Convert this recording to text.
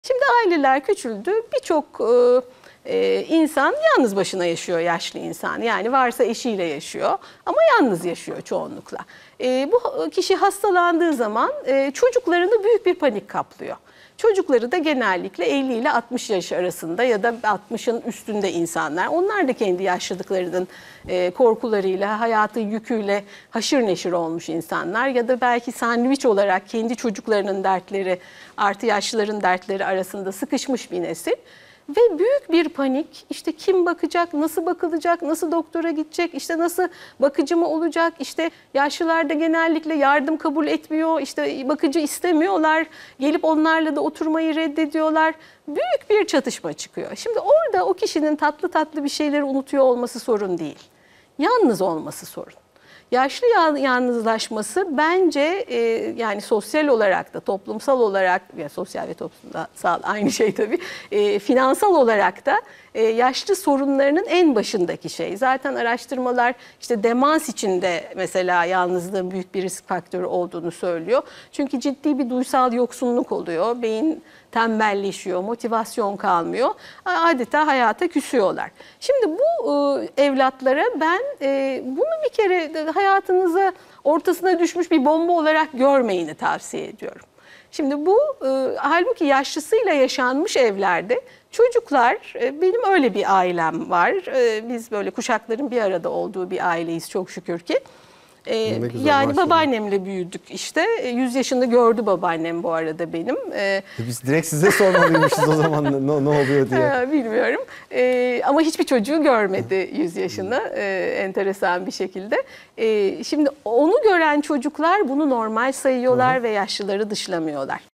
Şimdi aileler küçüldü. Birçok insan yalnız başına yaşıyor, yaşlı insan. Yani varsa eşiyle yaşıyor ama yalnız yaşıyor çoğunlukla. Bu kişi hastalandığı zaman çocuklarını büyük bir panik kaplıyor. Çocukları da genellikle 50 ile 60 yaş arasında ya da 60'ın üstünde insanlar. Onlar da kendi yaşlılıklarının korkularıyla, hayatın yüküyle haşır neşir olmuş insanlar. Ya da belki sandviç olarak kendi çocuklarının dertleri artı yaşlıların dertleri arasında sıkışmış bir nesil. Ve büyük bir panik, işte kim bakacak, nasıl bakılacak, nasıl doktora gidecek, işte nasıl bakıcı mı olacak, işte yaşlılar da genellikle yardım kabul etmiyor, işte bakıcı istemiyorlar, gelip onlarla da oturmayı reddediyorlar. Büyük bir çatışma çıkıyor. Şimdi orada o kişinin tatlı tatlı bir şeyleri unutuyor olması sorun değil. Yalnız olması sorun. Yaşlı yalnızlaşması bence yani sosyal olarak da toplumsal olarak ya sosyal ve toplumsal aynı şey tabii finansal olarak da yaşlı sorunlarının en başındaki şey. Zaten araştırmalar işte demans içinde mesela yalnızlığın büyük bir risk faktörü olduğunu söylüyor. Çünkü ciddi bir duysal yoksunluk oluyor. Beyin tembelleşiyor, motivasyon kalmıyor. Adeta hayata küsüyorlar. Şimdi bu evlatlara ben bunu bir kere hayatınıza ortasına düşmüş bir bomba olarak görmeyini tavsiye ediyorum. Şimdi bu halbuki yaşlısıyla yaşanmış evlerde çocuklar, benim öyle bir ailem var. Biz böyle kuşakların bir arada olduğu bir aileyiz çok şükür ki. Yani babaannemle büyüdük işte. 100 yaşında gördü babaannem bu arada benim. Biz direkt size sormalıymışız o zaman ne oluyor diye. Bilmiyorum. Ama hiçbir çocuğu görmedi 100 yaşında enteresan bir şekilde. Şimdi onu gören çocuklar bunu normal sayıyorlar ve yaşlıları dışlamıyorlar.